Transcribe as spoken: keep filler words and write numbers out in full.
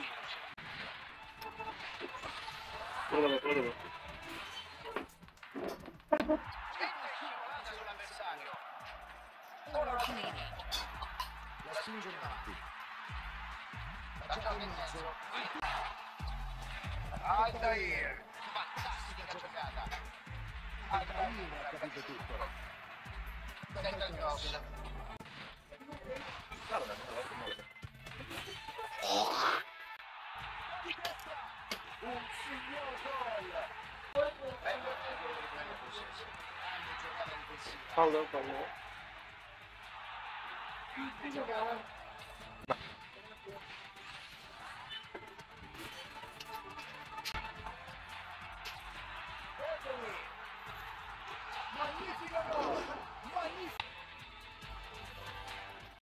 Prova, prova. La spinge in avanti. La gioca in mezzo. Aldair. Fantastica giocata. Aldair ha capito tutto. Senta il cross. Un signor gol. Bello bello possesso. Grande giocata difensiva. Fallo, fallo. Bergomi. Magnifico gol.